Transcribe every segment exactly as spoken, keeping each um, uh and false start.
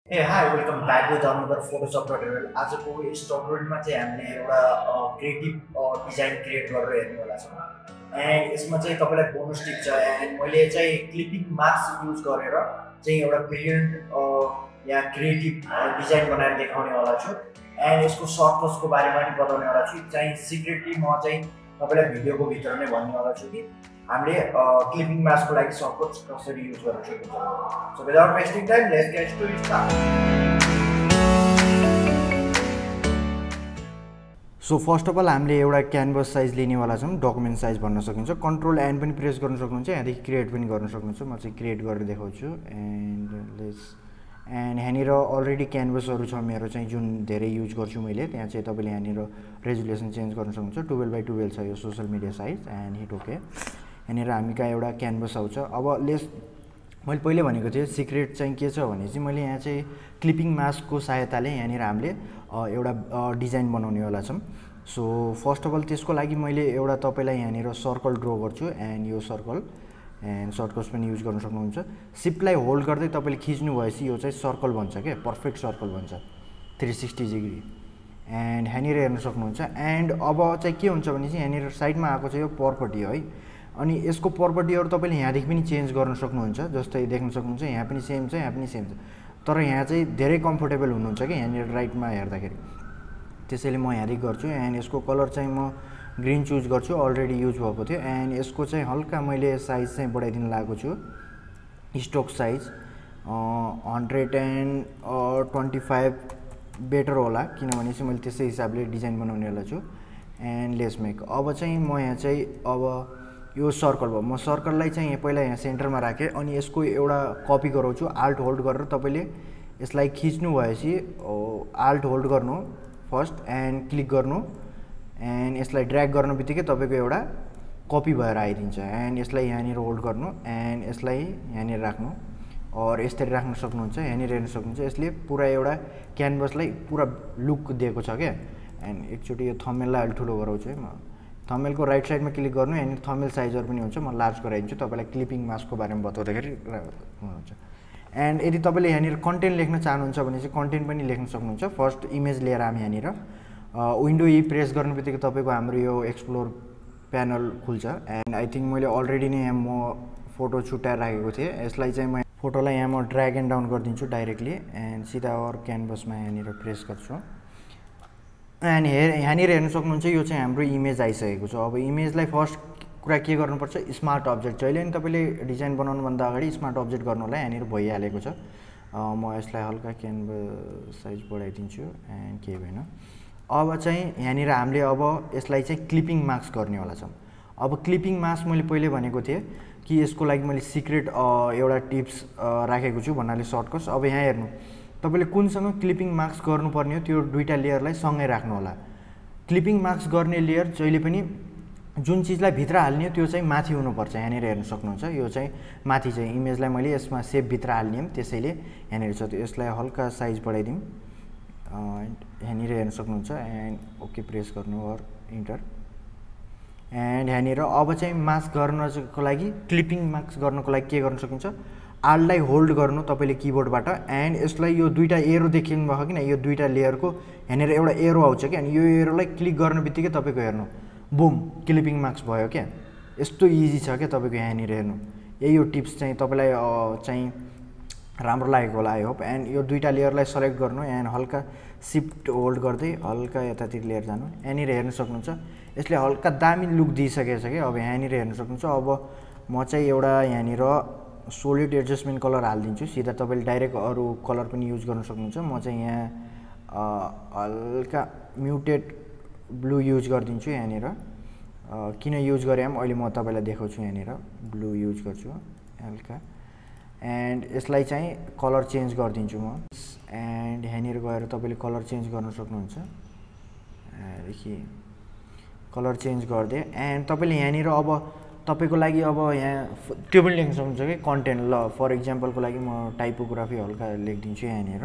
A hi welcome back with another Photoshop tutorial. आजको यस ट्युटोरियलमा चाहिँ हामीले एउटा क्रिएटिभ डिजाइन क्रिएट गरेर हेर्नेवाला छौँ। एन्ड यसमा चाहिँ तपाईँलाई बोनस टिप छ। एन्ड मैले चाहिँ क्लिपिङ मास्क युज गरेर चाहिँ एउटा ब्रिलियन्ट या क्रिएटिभ डिजाइन बनाएर देखाउनेवाला छु। एन्ड यसको सर्टकट्सको बारेमा पनि बताउनेवाला छु। चाहिँ सिक्रेटली म चाहिँ तपाईँलाई भिडियोको भित्र नै भन्नेवाला छु कि हामीले क्लिपिङ मास्कको लागि सर्टकट्स कसरी युज गर्न सकिन्छ। So without wasting time let's get to start. So first of all हामीले एउटा क्यानभस साइज लिनेवाला छौँ। डकुमेन्ट साइज भन्न सकिन्छ। कन्ट्रोल एन पनि प्रेस गर्न सक्नुहुन्छ। यहाँदेखि क्रिएट पनि गर्न सक्नुहुन्छ। म चाहिँ क्रिएट गरेर देखाउँछु। एन्ड लेट्स एन्ड यहाँनिर अलरेडी क्यानभसहरू छ मेरो चाहिँ जुन धेरै युज गर्छु मैले। त्यहाँ चाहिँ तपाईँले यहाँनिर रेजुलेसन चेन्ज गर्न सक्नुहुन्छ। टुवेल्भ बाई टुवेल्भ छ यो social media size. And hit okay. यहाँनिर हामी कहाँ एउटा क्यानभस आउँछ। अब लेस मैले पहिले भनेको थिएँ सिक्रेट चाहिँ के छ भने चाहिँ मैले यहाँ चाहिँ क्लिपिङ मास्कको सहायताले यहाँनिर हामीले एउटा डिजाइन बनाउनेवाला छौँ। सो फर्स्ट अफ अल त्यसको लागि मैले एउटा तपाईँलाई यहाँनिर सर्कल ड्र गर्छु। एन्ड यो सर्कल एन्ड सर्कल्स पनि युज गर्न सक्नुहुन्छ। सिपलाई होल्ड गर्दै तपाईँले खिच्नु भएपछि यो चाहिँ सर्कल भन्छ क्या, पर्फेक्ट सर्कल भन्छ थ्री सिक्सटी डिग्री। एन्ड यहाँनिर हेर्न सक्नुहुन्छ। एन्ड अब चाहिँ के हुन्छ भने चाहिँ यहाँनिर साइडमा आएको छ यो पर्पटी है। अनि यसको पर्पटीहरू तपाईँले यहाँदेखि पनि चेन्ज गर्न सक्नुहुन्छ। जस्तै देख्न सक्नुहुन्छ यहाँ पनि सेम छ, यहाँ पनि सेम छ। तर यहाँ चाहिँ धेरै कम्फोर्टेबल हुनुहुन्छ क्या यहाँनिर राइटमा हेर्दाखेरि। त्यसैले म यहाँदेखि गर्छु। एन्ड यसको कलर चाहिँ म ग्रिन चुज गर्छु। अलरेडी युज भएको थियो। एन्ड यसको चाहिँ हल्का मैले साइज चाहिँ बढाइदिन लागेको छु। Stroke size hundred and twenty five better होला, किनभने चाहिँ मैले त्यसै हिसाबले डिजाइन बनाउनेवाला छु। एन्ड लेट्स मेक अब चाहिँ म यहाँ चाहिँ अब यो सर्कल भयो। म सर्कललाई चाहिँ पहिला यहाँ सेन्टरमा राखेँ। अनि यसको एउटा कपी गराउँछु। आल्ट होल्ड गरेर तपाईँले यसलाई खिच्नु भएपछि आल्ट होल्ड गर्नु फर्स्ट एन्ड क्लिक गर्नु। एन्ड यसलाई ड्र्याग गर्ने बित्तिकै तपाईँको एउटा कपी भएर आइदिन्छ। एन्ड यसलाई यहाँनिर होल्ड गर्नु एन्ड यसलाई यहाँनिर राख्नु और यसरी राख्न सक्नुहुन्छ। यहाँनिर हेर्न सक्नुहुन्छ यसले पुरा एउटा क्यानभसलाई पुरा लुक दिएको छ क्या। एन्ड एकचोटि यो थम्बनेललाई अलि ठुलो गराउँछु है म। थम्बनेलको राइट साइडमा क्लिक गर्नु। एन्ड थम्बनेल साइजहरू पनि हुन्छ। म लार्ज गराइदिन्छु तपाईँलाई क्लिपिङ मास्कको बारेमा बताउँदाखेरि हुन्छ। एन्ड यदि तपाईँले यहाँनिर कन्टेन्ट लेख्न चाहनुहुन्छ भने चाहिँ कन्टेन्ट पनि लेख्न सक्नुहुन्छ। फर्स्ट इमेज लिएर हामी यहाँनिर विन्डो ई प्रेस गर्ने बित्तिकै तपाईँको हाम्रो यो एक्सप्लोर प्यानल खुल्छ। एन्ड आई थिङ्क मैले अलरेडी नै यहाँ म फोटो छुट्याएर राखेको थिएँ। यसलाई चाहिँ म फोटोलाई यहाँ म ड्र्याग एन्ड डाउन गरिदिन्छु डाइरेक्टली। एन्ड सिधा अर क्यानभसमा यहाँनिर प्रेस गर्छु। एन्ड हेर यहाँनिर हेर्न सक्नुहुन्छ यो चाहिँ हाम्रो इमेज आइसकेको छ। अब इमेजलाई फर्स्ट कुरा के गर्नुपर्छ, स्मार्ट अब्जेक्ट। जहिले पनि तपाईँले डिजाइन बनाउनुभन्दा अगाडि स्मार्ट अब्जेक्ट गर्नु होला। यहाँनिर भइहालेको छ। म यसलाई हल्का क्यानभस साइज बढाइदिन्छु। एन्ड केही भएन। अब चाहिँ यहाँनिर हामीले अब यसलाई चाहिँ क्लिपिङ मास्क गर्नेवाला छौँ। अब क्लिपिङ मास्क मैले पहिले भनेको थिएँ कि यसको लागि मैले सिक्रेट एउटा टिप्स राखेको छु भन्नाले सर्टकट्स। अब यहाँ हेर्नु तपाईँले कुनसँग क्लिपिङ मास्क गर्नुपर्ने हो त्यो दुईवटा लेयरलाई सँगै राख्नु होला। क्लिपिङ मास्क गर्ने लेयर जहिले पनि जुन चिजलाई भित्र हाल्ने हो त्यो चाहिँ माथि हुनुपर्छ। यहाँनिर हेर्न सक्नुहुन्छ यो चाहिँ माथि चाहिँ इमेजलाई मैले यसमा सेपभित्र हाल्ने हो, त्यसैले यहाँनिर छ। यसलाई हल्का साइज बढाइदिउँ। यहाँनिर हेर्न सक्नुहुन्छ। एन्ड ओके प्रेस गर्नु और इन्टर। एन्ड यहाँनिर अब चाहिँ मास्क गर्नको लागि क्लिपिङ मास्क गर्नको लागि के गर्न सकिन्छ, आल्टलाई होल्ड गर्नु तपाईँले किबोर्डबाट। एन्ड यसलाई यो दुईवटा एरो देखिनु भएको किन, यो दुईवटा लेयरको यहाँनिर एउटा एरो आउँछ क्या। अनि यो एरोलाई क्लिक गर्ने बित्तिकै तपाईँको हेर्नु बुम क्लिपिङ मास्क भयो क्या। यस्तो इजी छ क्या तपाईँको यहाँनिर हेर्नु। यही यो टिप्स चाहिँ तपाईँलाई चाहिँ राम्रो लागेको होला आई होप। एन्ड यो दुईवटा लेयरलाई सेलेक्ट गर्नु। एन्ड हल्का सिफ्ट होल्ड गर्दै हल्का यतातिर लेयर जानु। यहाँनिर हेर्न सक्नुहुन्छ यसले हल्का दामी लुक दिइसकेको छ क्या। अब यहाँनिर हेर्न सक्नुहुन्छ। अब म चाहिँ एउटा यहाँनिर सोलिड एडजस्टमेन्ट कलर हालिदिन्छु। सिधा तपाईँले डाइरेक्ट अरू कलर पनि युज गर्न सक्नुहुन्छ। म चाहिँ यहाँ हल्का म्युटेड ब्लू युज गरिदिन्छु। यहाँनिर किन युज गरेँ अहिले म तपाईँलाई देखाउँछु। यहाँनिर ब्लू युज गर्छु हल्का। एन्ड यसलाई चाहिँ कलर चेन्ज गरिदिन्छु म। एन्ड यहाँनिर गएर तपाईँले कलर चेन्ज गर्न सक्नुहुन्छ। देखि कलर चेन्ज गरिदिएँ। एन्ड तपाईँले यहाँनिर अब तपाईँको लागि अब यहाँ त्यो पनि लेख्न सक्नुहुन्छ कि कन्टेन्ट। ल फर इक्जाम्पलको लागि म टाइपोग्राफी हल्का लेखिदिन्छु यहाँनिर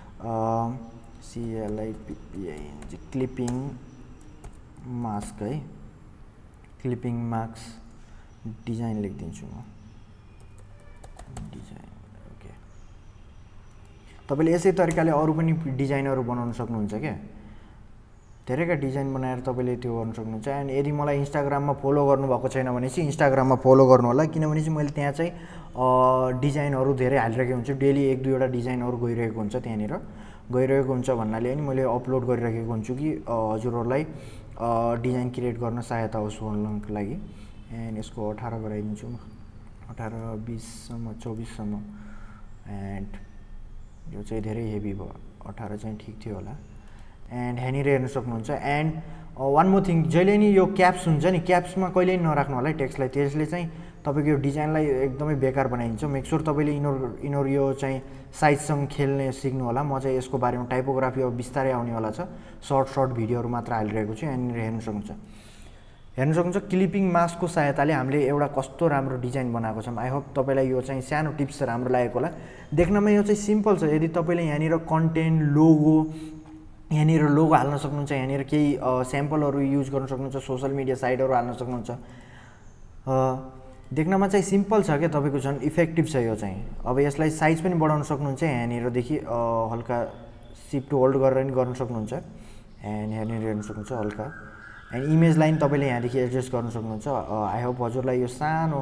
सिएलआइपिपिआइएनजी क्लिपिङ मास्क है। क्लिपिङ मास्क डिजाइन लेखिदिन्छु म डिजाइन ओके। तपाईँले यसै तरिकाले अरू पनि डिजाइनहरू बनाउन सक्नुहुन्छ क्या, धेरैका डिजाइन बनाएर तपाईँले त्यो गर्न सक्नुहुन्छ। एन्ड यदि मलाई इन्स्टाग्राममा फलो गर्नुभएको छैन भने चाहिँ इन्स्टाग्राममा फलो गर्नु होला, किनभने चाहिँ मैले त्यहाँ चाहिँ डिजाइनहरू धेरै हालिरहेको हुन्छु, डेली एक दुईवटा डिजाइनहरू गइरहेको हुन्छ, त्यहाँनिर गइरहेको हुन्छ भन्नाले अनि मैले अपलोड गरिरहेको हुन्छु कि हजुरहरूलाई डिजाइन क्रिएट गर्न सहायता होस् भन्नको लागि। एन्ड यसको अठार गराइदिन्छु म, अठार बिससम्म चौबिससम्म। एन्ड यो चाहिँ धेरै हेभी भयो, अठार चाहिँ ठिक थियो होला। एन्ड यहाँनिर हेर्न सक्नुहुन्छ। एन्ड वान मोर थिङ, जहिले नि यो क्याप्स हुन्छ नि, क्याप्समा कहिले पनि नराख्नु होला है टेक्स्टलाई, त्यसले चाहिँ तपाईँको यो डिजाइनलाई एकदमै बेकार बनाइदिन्छ। मेक श्योर तपाईँले यिनीहरू यिनीहरू यो चाहिँ साइजसँग खेल्ने सिक्नु होला। म चाहिँ यसको बारेमा टाइपोग्राफी अब बिस्तारै आउनेवाला छ, सर्ट सर्ट भिडियोहरू मात्र हालिरहेको छु। यहाँनिर हेर्न सक्नुहुन्छ, हेर्न सक्नुहुन्छ क्लिपिङ मास्कको सहायताले हामीले एउटा कस्तो राम्रो डिजाइन बनाएको छौँ। आई होप तपाईँलाई यो चाहिँ सानो टिप्स राम्रो लागेको होला। देख्नमा यो चाहिँ सिम्पल छ, यदि तपाईँले यहाँनिर कन्टेन्ट लोगो यहाँनिर लोगो हाल्न सक्नुहुन्छ, यहाँनिर केही स्याम्पलहरू युज गर्न सक्नुहुन्छ, सोसियल मिडिया साइटहरू हाल्न सक्नुहुन्छ। देख्नमा चाहिँ सिम्पल छ क्या, तपाईँको झन् इफेक्टिभ छ यो चाहिँ। अब यसलाई साइज पनि बढाउन सक्नुहुन्छ, यहाँनिरदेखि हल्का सिफ्ट होल्ड गरेर पनि गर्न सक्नुहुन्छ। एन्ड यहाँनिर हेर्न सक्नुहुन्छ हल्का। एन्ड इमेजलाई पनि तपाईँले यहाँदेखि एडजस्ट गर्न सक्नुहुन्छ। आई होप हजुरलाई यो सानो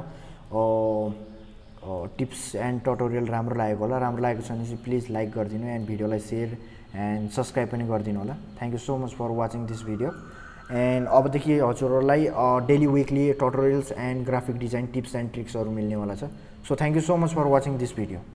टिप्स एन्ड ट्युटोरियल राम्रो लागेको होला। राम्रो लागेको छ भने चाहिँ प्लिज लाइक गरिदिनु एन्ड भिडियोलाई सेयर एन्ड सब्सक्राइब पनि गरिदिनु होला। Thank you so much for watching this video. And अबदेखि हजुरहरूलाई daily weekly tutorials and graphic design tips and ट्रिक्सहरू मिल्नेवाला छ। So thank you so much for watching this video.